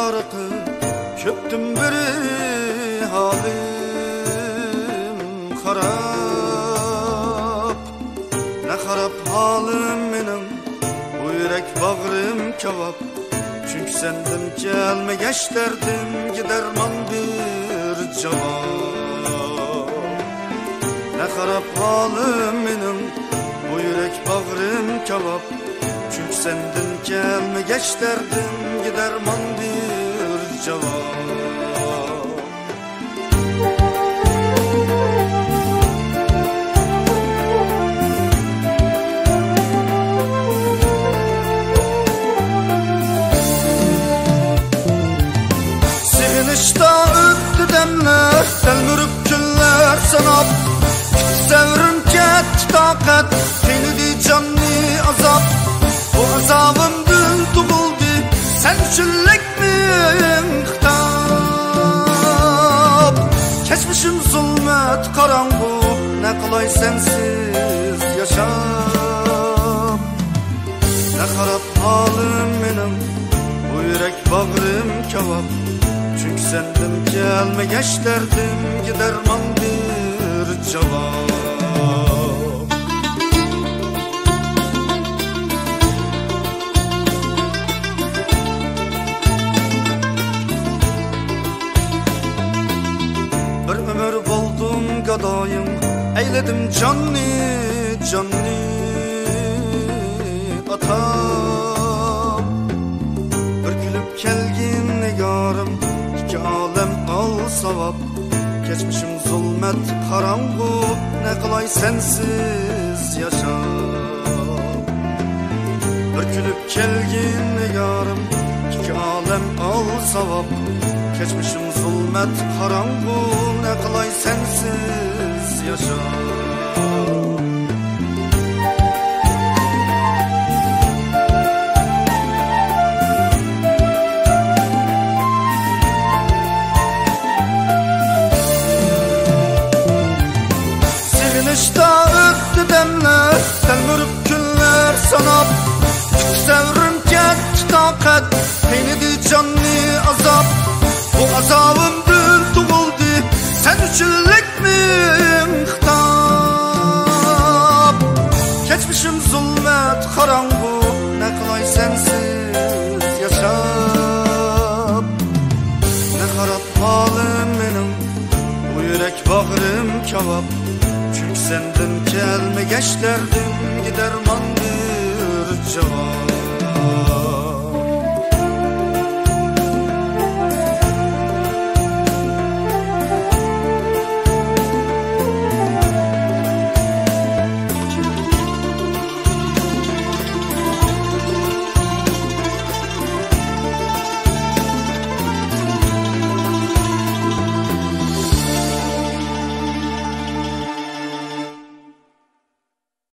tarıkı köptüm biri halim harap. Ne harap halim benim, bu yürek bağrım kebap. Çünkü senden gelme geç derdim, giderman bir cevap. Ne harap halim benim, bu yürek bağrım kebap. Çünkü senden gelme geç derdim, giderman bir cevap. Sevinişte öttü demler, telmürüp günler sanap. Sevrim ket takat, tenidi canlı azap. Bu azabım dün tubuldu, sen çüllek miyim kitap. Geçmişim zulmet karanlık, ne kolay sensiz yaşam. Ne harap halim benim, bu yürek bağrım kebap. Çünkü senden gelme geç derdim, giderman bir cevap. Bir ömür buldum gadayım, eyledim canlı canlı atam. Bir gülüp kelgin nigarım, iki alem al savab. Geçmişim zulmet karanlık, ne kolay sensiz yaşam. Bir gülüp kelgin nigarım, iki alem al savab. Geçmişim zulmet karanlık, ne kolay sensiz yaşam. Sevinişte öttü demler, telmürüp günler sanap. Sevrim ket takat, tenidi canlı azap. Bu azabım dün tubuldu, sen çüllek miyim kitap. Geçmişim zulmet karanlık, ne kolay sensiz yaşam. Ne harap halim benim, bu yürek bağrım kebap. Çünkü senden gelme geç derdim, giderman bir cevap.